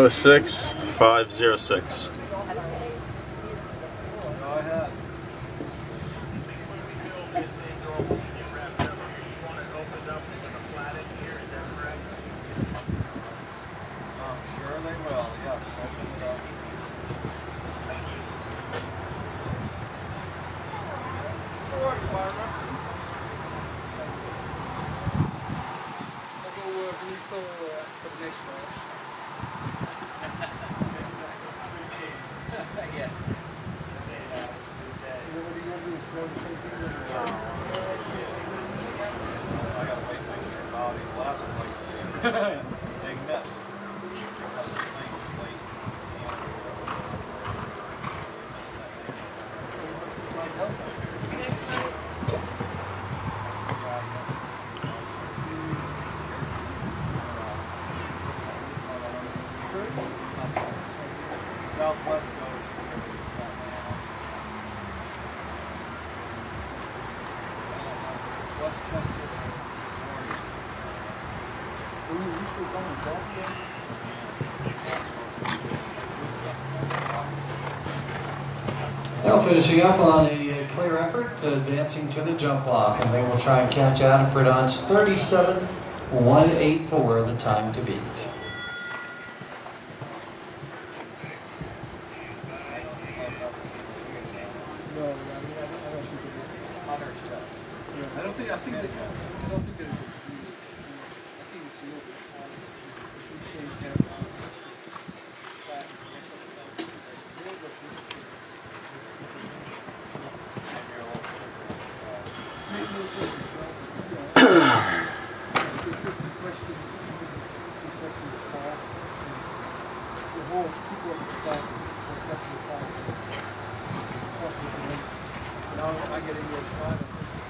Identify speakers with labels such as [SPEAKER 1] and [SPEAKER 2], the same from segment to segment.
[SPEAKER 1] 206 506.
[SPEAKER 2] Sure they will, yes. Open it up. How are you, Barbara? I'll go refill for the next one. Yeah. What do you want to do? Throw the same thing in there? I gotta wait till I hear about these last ones. Big mess. Southwest goes Westchester.
[SPEAKER 3] Now finishing up on a clear effort, advancing to the jump block, and they will try and catch Adam Prudhon's 37.184, the time to beat.
[SPEAKER 2] I don't think it's I get in your spot.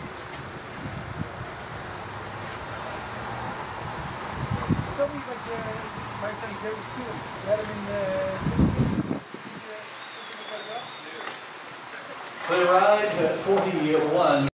[SPEAKER 2] Tell me what my friend Jerry's doing. Got him in
[SPEAKER 3] The ride at 41.